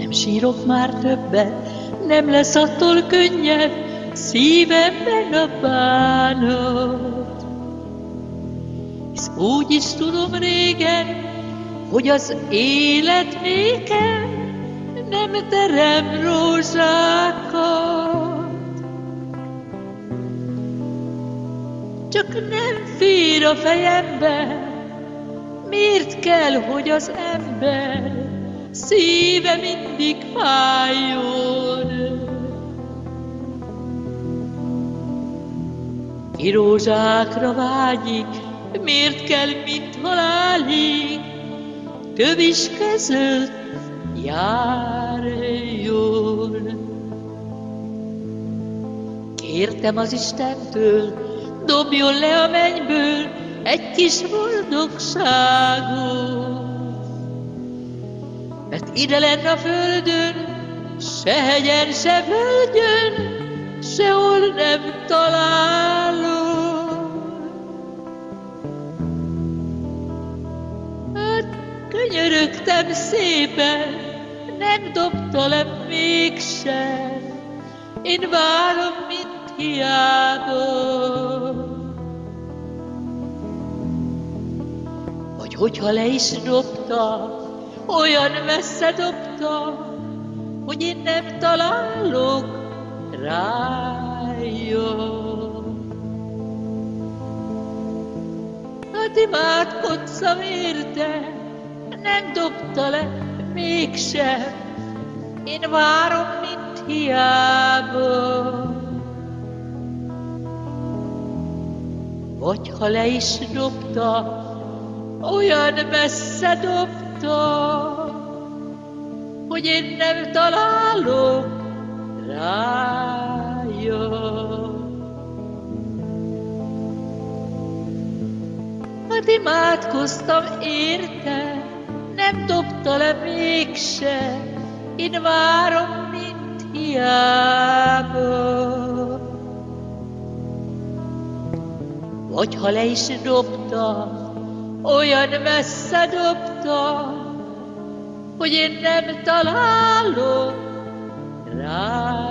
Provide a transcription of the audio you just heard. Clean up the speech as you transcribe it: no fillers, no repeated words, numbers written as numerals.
Nem sírok már többet, nem lesz attól könnyebb szívemben a bánat. Hisz úgy is tudom régen, hogy az élet nékem nem terem rózsákat. Csak nem fér a fejembe, miért kell, hogy az ember szíve mindig fájjon. Ki rózsákra vágyik, miért kell, mint halálig, tövis között járjon. Kértem az Istentől, dobjon le a mennyből egy kis boldogságot, mert ide lenn a földön, se hegyen, se völgyön, sehol nem találom. Hát könyörögtem szépen, nem dobta le mégsem, én várom, mint hiába. Vagy hogyha le is dobta, olyan messze dobta, hogy én nem találok rája. Hát imádkozzam érte, nem dobta le mégsem, én várom, mint hiába. Vagy ha le is dobta, olyan messze dobta, hogy én nem találok rája. Hát imádkoztam érte, nem dobta le mégse, én várom, mint hiába. Vagy ha le is dobta, olyan messze dobta, hogy én nem találok rá.